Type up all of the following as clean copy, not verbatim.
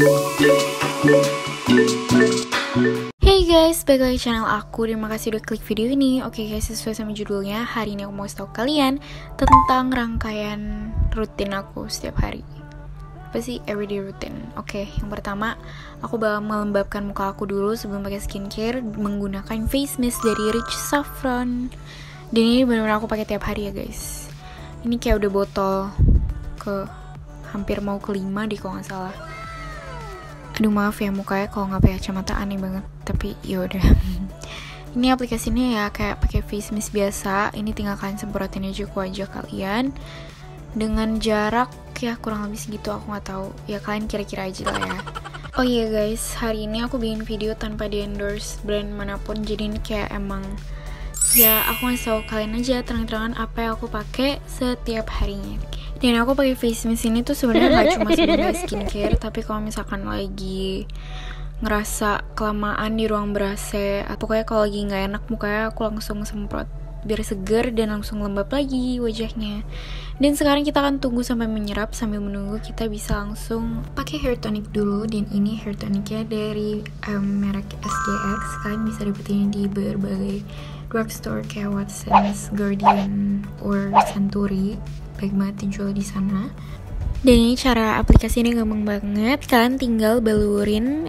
Hey guys, balik lagi channel aku. Terima kasih udah klik video ini. Oke guys, sesuai sama judulnya, hari ini aku mau kasih tau kalian tentang rangkaian rutin aku setiap hari. Apa sih everyday routine? Oke, yang pertama, aku bakal melembabkan muka aku dulu sebelum pakai skincare menggunakan face mist dari Rich Saffron. Dan ini benar-benar aku pakai tiap hari ya guys. Ini kayak udah botol ke hampir mau kelima deh kalau nggak salah. Aduh maaf ya mukanya kalau nggak pakai kacamata aneh banget, tapi yaudah. Ini aplikasinya ya kayak pakai face mist biasa. Ini tinggal kalian semprotin aja ke wajah kalian dengan jarak ya kurang lebih segitu, aku nggak tahu ya, kalian kira-kira aja lah ya. Oh iya guys, hari ini aku bikin video tanpa di endorse brand manapun, jadi ini kayak emang ya aku ngasih tau kalian aja terang-terangan apa yang aku pakai setiap harinya. Dan aku pakai face mist ini tuh sebenarnya nggak cuma sebagai skincare, tapi kalau misalkan lagi ngerasa kelamaan di ruang ber-AC atau kayak kalau lagi nggak enak mukanya, aku langsung semprot biar seger dan langsung lembab lagi wajahnya. Dan sekarang kita akan tunggu sampai menyerap. Sambil menunggu kita bisa langsung pakai hair tonic dulu. Dan ini hair tonicnya dari merek SGX. Kalian bisa dapetin di berbagai drugstore kayak Watsons, Guardian, or Suntory. Baik banget dijual di sana. Dan ini cara aplikasi ini gampang banget. Kalian tinggal balurin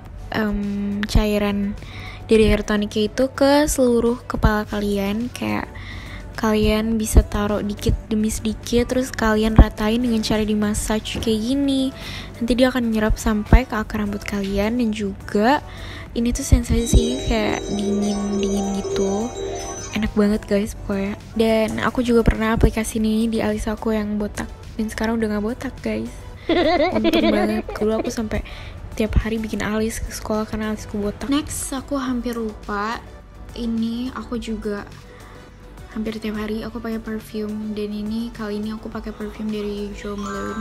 cairan dari hair tonicnya itu ke seluruh kepala kalian. Kayak kalian bisa taruh dikit demi sedikit, terus kalian ratain dengan cara dimassage kayak gini. Nanti dia akan menyerap sampai ke akar rambut kalian. Dan juga ini tuh sensasi kayak dingin gitu, enak banget guys pokoknya. Dan aku juga pernah aplikasi ini di alis aku yang botak, dan sekarang udah gak botak guys. Untung banget. Dulu aku sampai tiap hari bikin alis ke sekolah karena alisku botak. Next, aku hampir lupa, ini aku juga hampir tiap hari aku pakai perfume. Dan ini kali ini aku pakai perfume dari Jo Malone.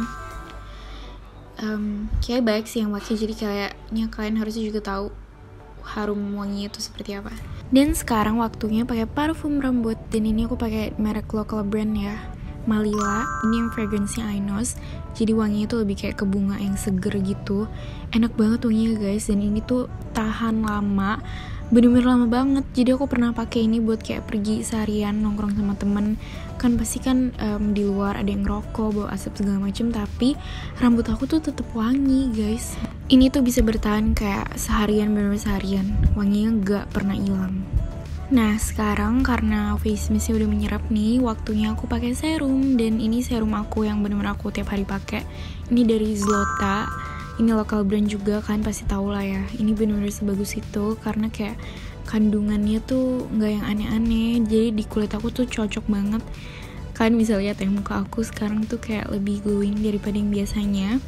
Kayak baik sih yang pakai, jadi kayaknya kalian harusnya juga tahu harum wanginya itu seperti apa. Dan sekarang waktunya pakai parfum rambut, dan ini aku pakai merek lokal brand ya, Malila. Ini yang fragrance-nya Ainos, jadi wanginya tuh lebih kayak ke bunga yang seger gitu. Enak banget wanginya guys, dan ini tuh tahan lama, bener-bener lama banget. Jadi aku pernah pakai ini buat kayak pergi seharian nongkrong sama temen. Kan pasti kan di luar ada yang ngerokok, bawa asap segala macem, tapi rambut aku tuh tetep wangi guys. Ini tuh bisa bertahan kayak seharian, bener-bener seharian, wanginya gak pernah hilang. Nah sekarang karena face mistnya udah menyerap nih, waktunya aku pakai serum. Dan ini serum aku yang bener-bener aku tiap hari pakai. Ini dari Zlota. Ini lokal brand juga, kalian pasti tahu lah ya. Ini bener-bener sebagus itu karena kayak kandungannya tuh nggak yang aneh-aneh. Jadi di kulit aku tuh cocok banget. Kalian bisa lihat ya muka aku sekarang tuh kayak lebih glowing daripada yang biasanya.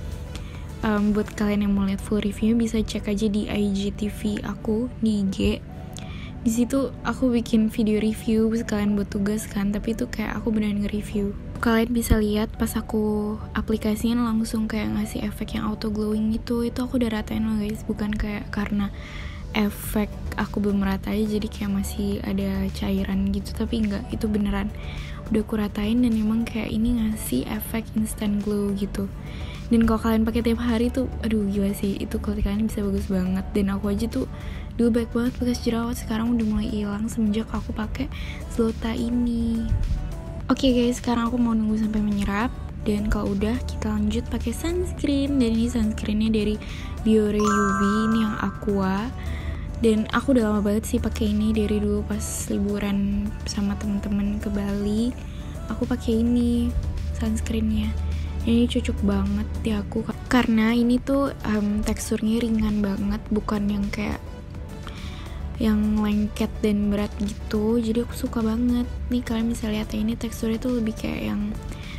Buat kalian yang mau lihat full review bisa cek aja di IGTV aku di IG. Di situ aku bikin video review sekalian buat tugas kan, tapi itu kayak aku beneran nge-review. Kalian bisa lihat pas aku aplikasinya langsung kayak ngasih efek yang auto glowing gitu. Itu aku udah ratain loh guys, bukan kayak karena efek aku belum rata aja jadi kayak masih ada cairan gitu, tapi enggak, itu beneran udah aku ratain. Dan emang kayak ini ngasih efek instant glow gitu. Dan kalau kalian pakai tiap hari tuh, aduh gila sih, itu kulit kalian bisa bagus banget. Dan aku aja tuh dulu banyak banget bekas jerawat, sekarang udah mulai hilang semenjak aku pakai Zlota ini. Oke guys, sekarang aku mau nunggu sampai menyerap. Dan kalau udah, kita lanjut pakai sunscreen. Dan ini sunscreennya dari Biore UV, ini yang Aqua. Dan aku udah lama banget sih pakai ini, dari dulu pas liburan sama temen-temen ke Bali. Aku pakai ini sunscreennya. Ini cocok banget di aku karena ini tuh teksturnya ringan banget, bukan yang kayak yang lengket dan berat gitu. Jadi aku suka banget. Nih kalian bisa lihat ya, ini teksturnya tuh lebih kayak yang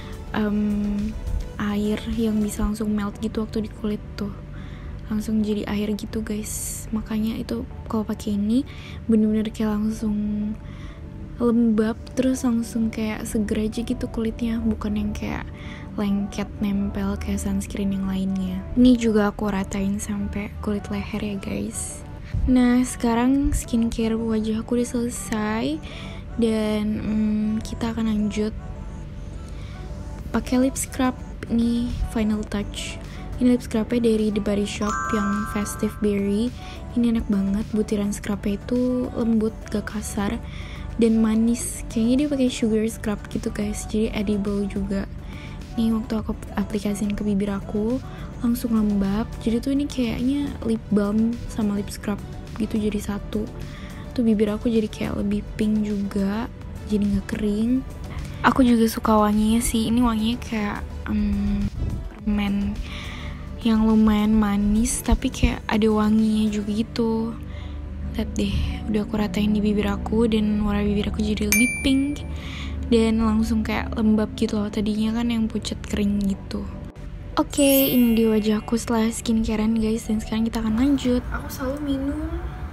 air yang bisa langsung melt gitu waktu di kulit tuh, langsung jadi air gitu guys. Makanya itu kalau pakai ini bener-bener kayak langsung lembab, terus langsung kayak seger aja gitu kulitnya, bukan yang kayak lengket nempel kayak sunscreen yang lainnya. Ini juga aku ratain sampai kulit leher ya guys. Nah sekarang skincare wajah aku udah selesai, dan kita akan lanjut pakai lip scrub. Ini final touch Ini lip scrubnya dari The Body Shop yang Festive Berry. Ini enak banget, butiran scrubnya itu lembut, gak kasar dan manis. Kayaknya dia pakai sugar scrub gitu guys, jadi edible juga. Nih waktu aku aplikasiin ke bibir aku langsung lembab. Jadi tuh ini kayaknya lip balm sama lip scrub gitu jadi satu. Tuh bibir aku jadi kayak lebih pink juga, jadi gak kering. Aku juga suka wanginya sih. Ini wanginya kayak permen yang lumayan manis tapi kayak ada wanginya juga gitu. Lihat deh, udah aku ratain di bibir aku dan warna bibir aku jadi lebih pink dan langsung kayak lembab gitu loh. Tadinya kan yang pucat kering gitu. Oke, ini di wajahku setelah skincarean guys, dan sekarang kita akan lanjut. Aku selalu minum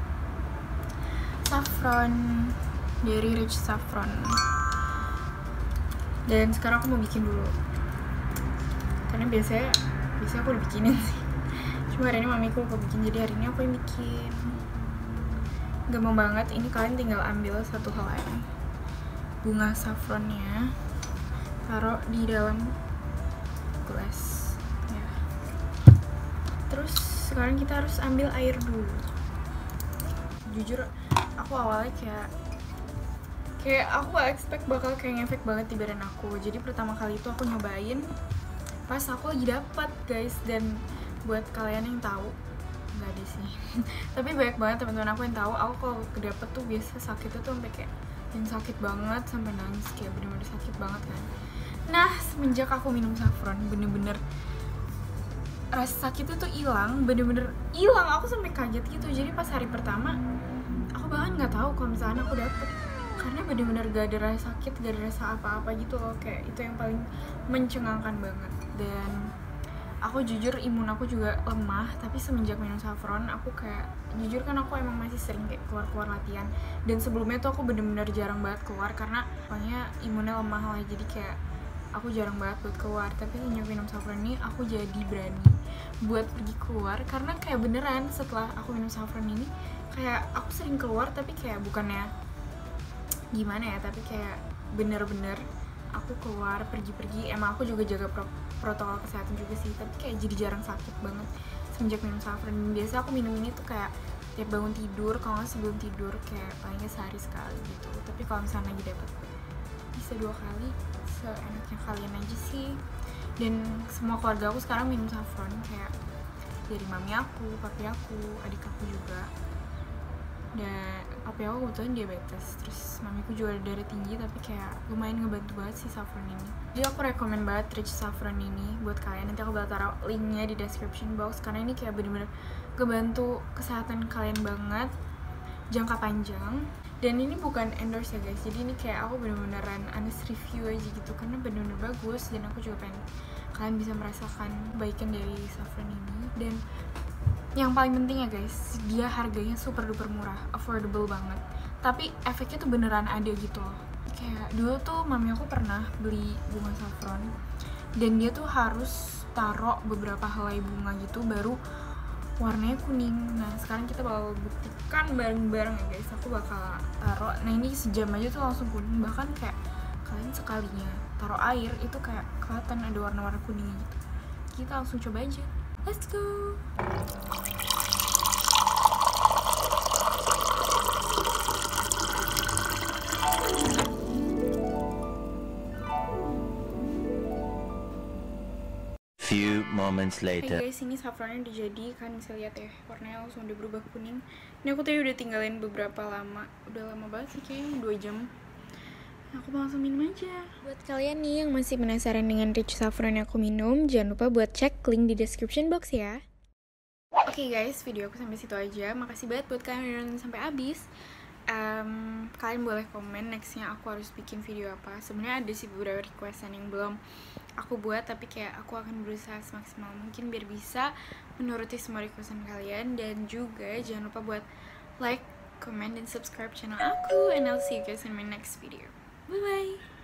saffron dari Rich Saffron. Dan sekarang aku mau bikin dulu. Karena biasanya aku udah bikinin sih. Cuma hari ini mamiku lupa bikin, jadi hari ini aku yang bikin. Gampang banget, ini kalian tinggal ambil satu helai bunga saffronnya, taruh di dalam gelas ya. Terus sekarang kita harus ambil air dulu. Jujur aku awalnya kayak aku gak expect bakal kayak ngefek banget di badan aku. Jadi pertama kali itu aku nyobain pas aku lagi dapat guys. Dan buat kalian yang tahu, nggak ada sih tapi banyak banget teman-teman aku yang tahu, aku kalau kedapet tuh biasa sakitnya tuh sampai kayak yang sakit banget sampai nangis, kayak bener-bener sakit banget kan. Nah semenjak aku minum saffron, bener-bener rasa sakitnya tuh hilang, bener-bener hilang. Aku sampai kaget gitu. Jadi pas hari pertama aku bahkan nggak tahu kalau misalnya aku dapet, karena bener-bener gak ada rasa sakit, gak ada rasa apa-apa gitu loh. Kayak itu yang paling mencengangkan banget. Dan aku jujur imun aku juga lemah, tapi semenjak minum saffron aku kayak, jujur kan aku emang masih sering kayak keluar-keluar latihan, dan sebelumnya tuh aku bener-bener jarang banget keluar karena pokoknya imunnya lemah lah, jadi kayak aku jarang banget buat keluar. Tapi semenjak minum saffron ini aku jadi berani buat pergi keluar, karena kayak beneran setelah aku minum saffron ini kayak aku sering keluar, tapi kayak bukannya gimana ya, tapi kayak bener-bener aku keluar pergi-pergi. Emang aku juga jaga protokol kesehatan juga sih, tapi kayak jadi jarang sakit banget semenjak minum saffron. Biasa aku minum ini tuh kayak tiap bangun tidur, kalau nggak sebelum tidur, kayak palingnya sehari sekali gitu. Tapi kalau misalnya lagi dapet bisa 2 kali, seenaknya kalian aja sih. Dan semua keluarga aku sekarang minum saffron, kayak dari mami aku, papi aku, adik aku juga. Dan papi aku kebetulan diabetes, terus mamiku juga ada darah tinggi, tapi kayak lumayan ngebantu banget sih saffron ini. Jadi aku rekomen banget Rich Saffron ini buat kalian. Nanti aku bakal taruh linknya di description box, karena ini kayak bener-bener ngebantu kesehatan kalian banget jangka panjang. Dan ini bukan endorse ya guys, jadi ini kayak aku bener-beneran honest review aja gitu, karena bener-bener bagus. Dan aku juga pengen kalian bisa merasakan kebaikan dari saffron ini. Dan yang paling penting ya guys, dia harganya super duper murah, affordable banget, tapi efeknya tuh beneran ada gitu loh. Kayak dulu tuh mami aku pernah beli bunga saffron, dan dia tuh harus taruh beberapa helai bunga gitu baru warnanya kuning. Nah sekarang kita bakal buktikan bareng-bareng ya guys. Aku bakal taruh, nah ini sejam aja tuh langsung kuning. Bahkan kayak kalian sekalinya taruh air itu kayak kelihatan ada warna-warna kuningnya gitu. Kita langsung coba aja, let's go. Few moments later. Hey guys, ini saffronnya udah jadi, kan bisa lihat ya, warnanya langsung udah berubah kuning. Ini aku tadi udah tinggalin beberapa lama, udah lama banget sih, kayaknya 2 jam. Aku mau langsung minum aja. Buat kalian nih yang masih penasaran dengan Rich Saffron yang aku minum, jangan lupa buat cek link di description box ya. Oke guys, video aku sampai situ aja. Makasih banget buat kalian yang udah nonton sampai habis. Kalian boleh komen nextnya aku harus bikin video apa. Sebenarnya ada sih beberapa requestan yang belum aku buat, tapi kayak aku akan berusaha semaksimal mungkin biar bisa menuruti semua requestan kalian. Dan juga jangan lupa buat like, comment, dan subscribe channel aku. And I'll see you guys in my next video. Bye bye.